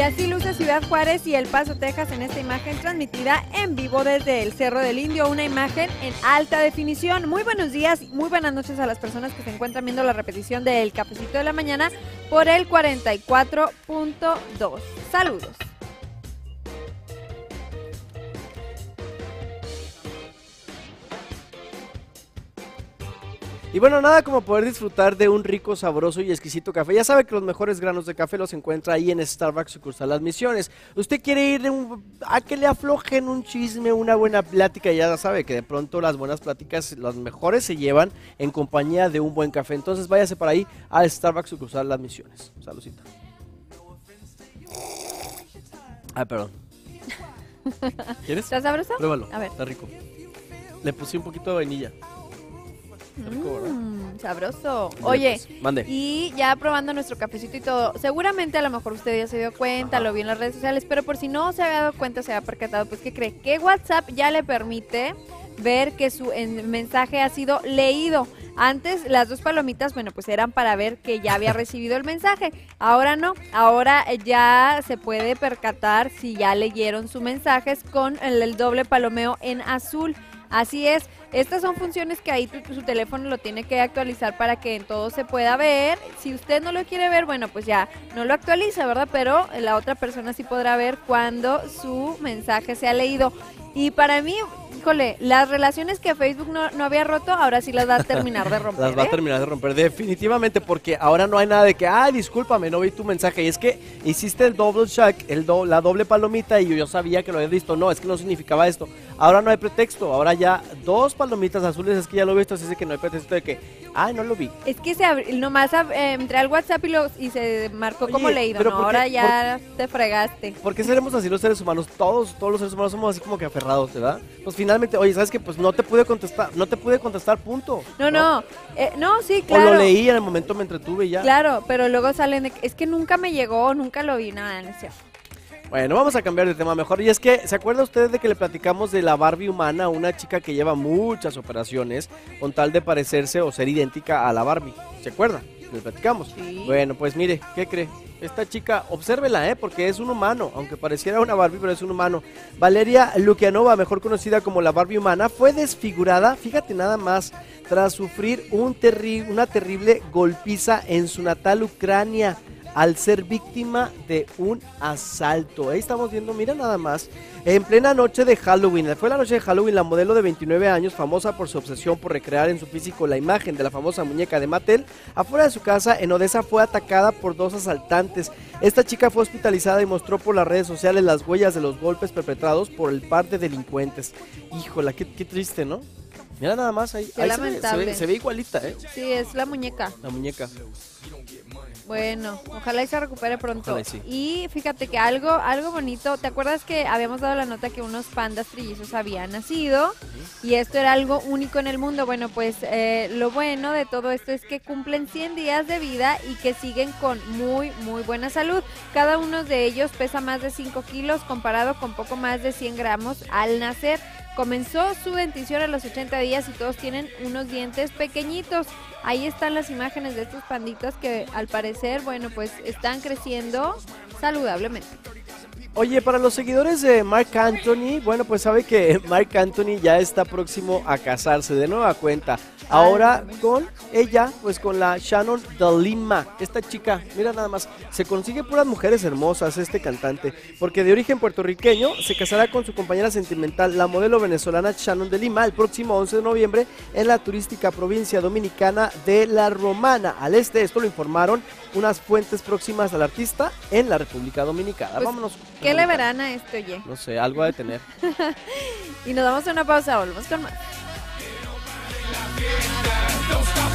así luce Ciudad Juárez y El Paso, Texas en esta imagen transmitida en vivo desde el Cerro del Indio, una imagen en alta definición. Muy buenos días, muy buenas noches a las personas que se encuentran viendo la repetición del Cafecito de la Mañana por el 44.2. Saludos. Y bueno, nada como poder disfrutar de un rico, sabroso y exquisito café. Ya sabe que los mejores granos de café los encuentra ahí en Starbucks sucursal Las Misiones. Usted quiere ir a que le aflojen un chisme, una buena plática, ya sabe que de pronto las buenas pláticas, las mejores se llevan en compañía de un buen café. Entonces váyase para ahí a Starbucks sucursal Las Misiones. Saludcita. Ah, perdón. ¿Quieres? ¿Está sabroso? Pruébalo, A ver. está rico. Le puse un poquito de vainilla. Sabroso. Oye, pues, mande. Y ya probando nuestro cafecito y todo, seguramente a lo mejor usted ya se dio cuenta, lo vio en las redes sociales, pero por si no se había dado cuenta, se había percatado, pues ¿qué cree? Que WhatsApp ya le permite ver que su mensaje ha sido leído. Antes las dos palomitas, bueno, pues eran para ver que ya había recibido el mensaje. Ahora no, ahora ya se puede percatar si ya leyeron sus mensajes con el doble palomeo en azul. Así es, estas son funciones que ahí su teléfono lo tiene que actualizar para que en todo se pueda ver. Si usted no lo quiere ver, bueno, pues ya no lo actualiza, ¿verdad? Pero la otra persona sí podrá ver cuando su mensaje se ha leído. Y para mí, híjole, las relaciones que Facebook no había roto, ahora sí las va a terminar de romper. Las va a terminar de romper, definitivamente, porque ahora no hay nada de que, discúlpame, no vi tu mensaje. Y es que hiciste el double check, la doble palomita, y yo sabía que lo habías visto. No, es que no significaba esto. Ahora no hay pretexto, ahora ya dos palomitas azules, es que ya lo he visto, así es que no hay pretexto de que, no lo vi. Es que nomás entré al WhatsApp y se marcó como leído, pero ¿no? Ahora ya te fregaste. ¿Por qué seremos así los seres humanos? Todos los seres humanos somos así como que aferrados, ¿verdad? Pues finalmente, oye, ¿sabes qué? Pues no te pude contestar, punto. No, sí, claro. O lo leí en el momento, me entretuve y ya. Claro, pero luego salen es que nunca me llegó, nunca lo vi, nada, no es cierto. Bueno, vamos a cambiar de tema mejor. Y es que, ¿se acuerda usted de que le platicamos de la Barbie humana? Una chica que lleva muchas operaciones con tal de parecerse o ser idéntica a la Barbie. ¿Se acuerda? Le platicamos. Sí. Bueno, pues mire, ¿qué cree? Esta chica, obsérvela, porque es un humano, aunque pareciera una Barbie, pero es un humano. Valeria Lukianova, mejor conocida como la Barbie humana, fue desfigurada, fíjate nada más, tras sufrir una terrible golpiza en su natal Ucrania, al ser víctima de un asalto. Ahí estamos viendo, mira nada más, en plena noche de Halloween. Fue la noche de Halloween, la modelo de 29 años, famosa por su obsesión por recrear en su físico la imagen de la famosa muñeca de Mattel, afuera de su casa en Odessa fue atacada por dos asaltantes. Esta chica fue hospitalizada y mostró por las redes sociales las huellas de los golpes perpetrados por el par de delincuentes. Híjola, qué triste, ¿no? Mira nada más ahí, se ve igualita, Sí, es la muñeca. La muñeca. Bueno, ojalá y se recupere pronto. Ojalá y sí. Y fíjate que algo bonito, ¿te acuerdas que habíamos dado la nota que unos pandas trillizos habían nacido? Y esto era algo único en el mundo. Bueno, pues lo bueno de todo esto es que cumplen 100 días de vida y que siguen con muy, muy buena salud. Cada uno de ellos pesa más de 5 kilos comparado con poco más de 100 gramos al nacer. Comenzó su dentición a los 80 días y todos tienen unos dientes pequeñitos. Ahí están las imágenes de estos panditas que al parecer, bueno, pues están creciendo saludablemente. Oye, para los seguidores de Marc Anthony, bueno, pues sabe que Marc Anthony ya está próximo a casarse de nueva cuenta. Ahora con ella, pues con la Shannon de Lima. Esta chica, mira nada más, se consigue puras mujeres hermosas este cantante, porque de origen puertorriqueño se casará con su compañera sentimental, la modelo venezolana Shannon de Lima, el próximo 11 de noviembre en la turística provincia dominicana de La Romana, al este. Esto lo informaron unas fuentes próximas al artista en la República Dominicana. Pues, vámonos. ¿Qué le verán a esto, oye? No sé, algo ha de tener. Y nos damos una pausa, volvemos con más. Don't stop.